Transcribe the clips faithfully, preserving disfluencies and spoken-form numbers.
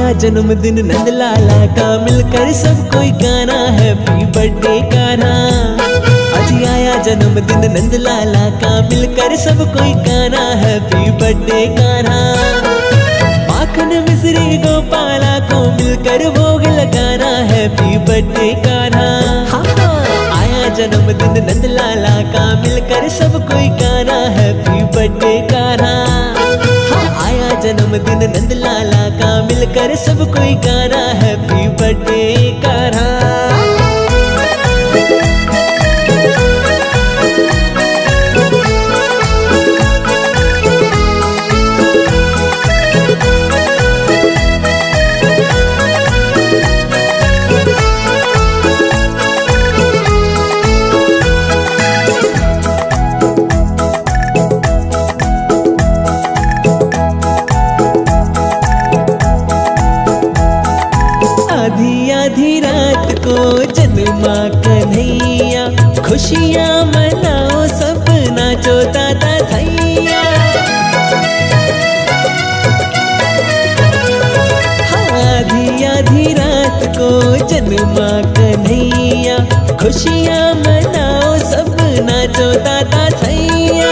जन्मदिन नंदलाला का, मिलकर सब कोई गाना हैप्पी बर्थडे गाना। आज आया जन्मदिन नंदलाला का, मिलकर सब कोई गाना हैप्पी बर्थडे गाना। माखन मिश्री गोपाला को मिलकर भोग लगाना हैप्पी बर्थडे गाना। आया जन्मदिन नंदलाला का, मिलकर सब कोई गाना हैप्पी बर्थडे गाना। आया जन्मदिन नंदलाला का, मिलकर सब कोई गाना हैप्पी बर्थडे गाना। आधी आधी रात को जन्मा कन्हैया, खुशियाँ मनाओ सब नाचो दादा थैया। आधी आधी रात को जन्मा कन्हैया, खुशियाँ मनाओ सब नाचो दादा थैया।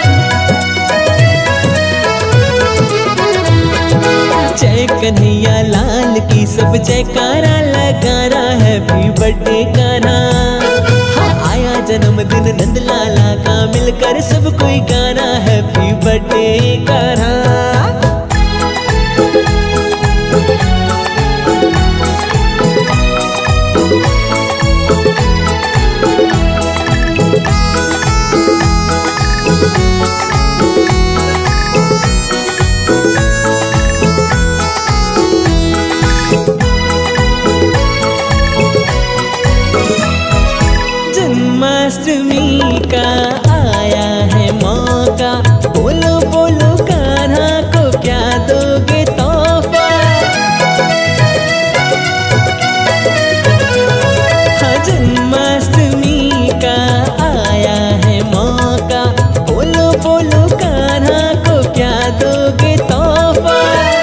जय कन्हैया लाल की सब जयकारा लगाना हैप्पी बर्थडे गाना। हाँ आया जन्मदिन नंदलाला का, मिलकर सब कोई गाना हैप्पी बर्थडे गाना। जन्माष्टमी का आया है मौका, बोलो बोलो कान्हा को क्या दोगे तोहफा। हाँ जन्माष्टमी का आया है मौका, बोलो बोलो कान्हा को क्या दोगे तोहफा।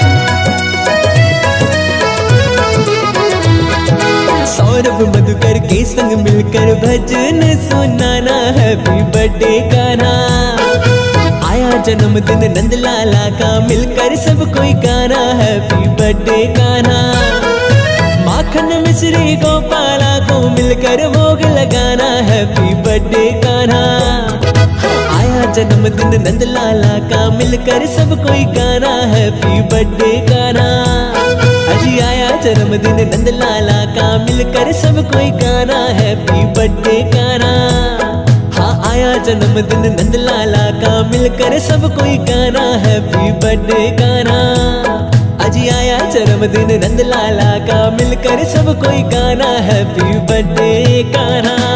सौरभ मधुकर के संग मिलकर भजन सुनाना हैप्पी बर्थडे गाना। आया जन्मदिन नंदलाला का, मिलकर सब कोई गाना हैप्पी बर्थडे गाना। माखन मिश्री गोपाला को मिलकर भोग लगाना हैप्पी बर्थडे गाना। आया जन्मदिन नंदलाला का, मिलकर सब कोई गाना हैप्पी बर्थडे गाना। अजी आया जन्मदिन नंदलाला का, मिलकर सब कोई गाना हैप्पी बर्थडे गाना। हाँ आया जन्मदिन नंदलाला का, मिलकर सब कोई गाना हैप्पी बर्थडे गाना। अजी आया जन्मदिन नंदलाला का, मिलकर सब कोई गाना हैप्पी बर्थडे गाना।